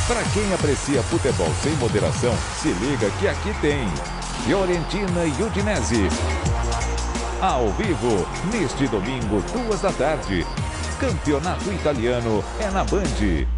Para quem aprecia futebol sem moderação, se liga que aqui tem Fiorentina e Udinese. Ao vivo, neste domingo, 2 da tarde. Campeonato Italiano é na Band.